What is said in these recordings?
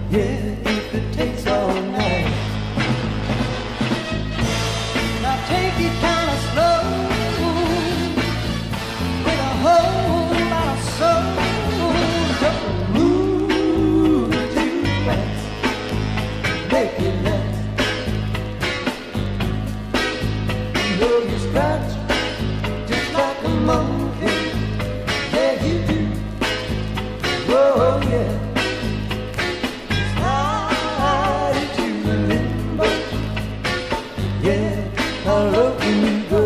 Yeah, if it takes all night. Now take it kind of slow, with a whole lot of soul. Don't move too fast, make it last. You know you scratch just like a monkey. Yeah, you do. Oh yeah. Slide into the limbo. Yeah, how low can you go?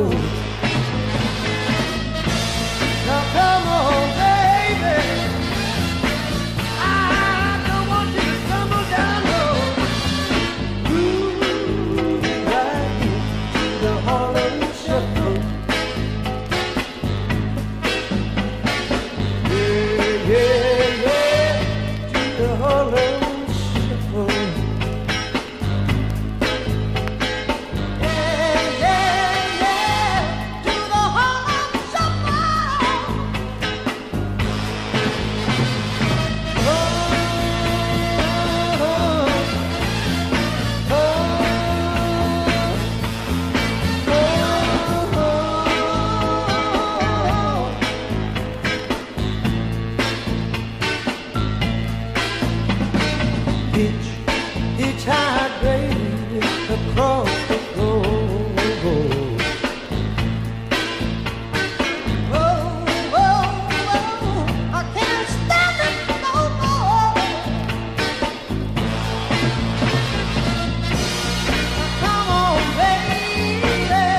Now come on, baby. I don't want you to tumble down low. Ooh, right here to the Harlem shuffle. Yeah, yeah, yeah, to the Harlem shuffle. Yeah, yeah, yeah, to the Harlem shuffle. Oh, Hitch, hitchhike, baby, across the road. Oh, oh, oh, I can't stand it no more. Come on, baby,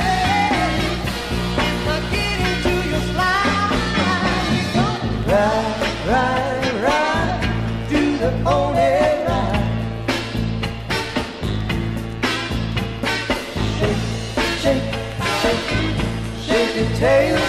now get into your slide. Ride, ride, ride, do the pony ride. Shake, shake, shake, shake your tail.